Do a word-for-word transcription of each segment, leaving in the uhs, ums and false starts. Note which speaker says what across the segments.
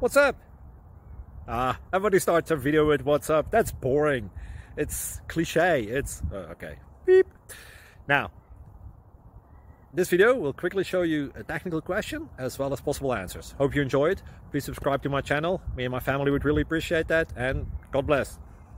Speaker 1: what's up? Ah, everybody starts a video with what's up. That's boring. It's cliche. It's uh, okay. Beep. Now, this video will quickly show you a technical question as well as possible answers. Hope you enjoy it. Please subscribe to my channel. Me and my family would really appreciate that, and God bless.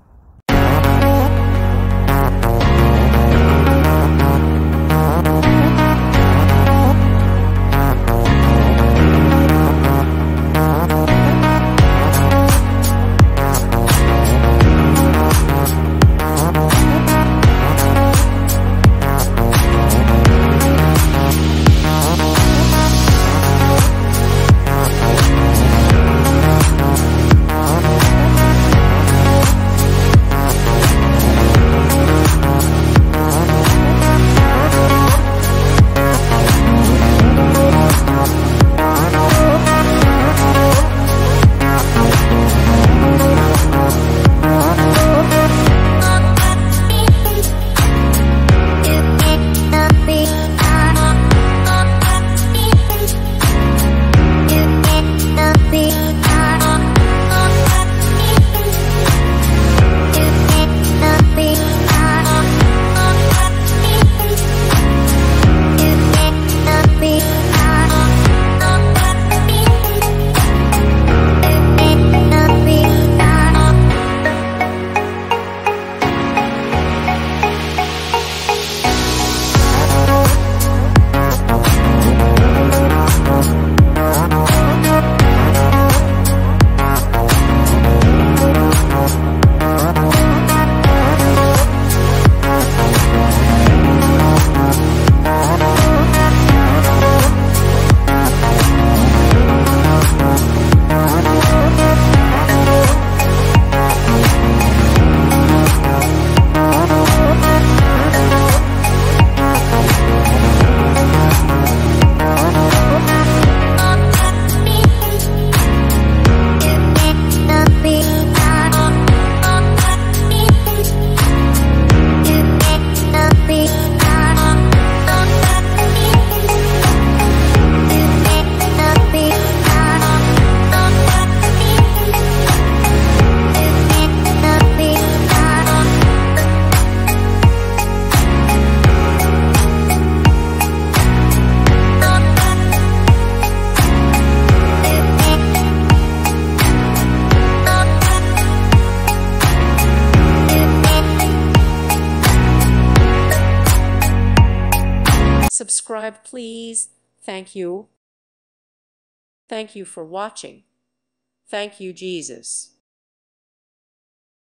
Speaker 2: Subscribe, please. Thank you. Thank you for watching. Thank you, Jesus.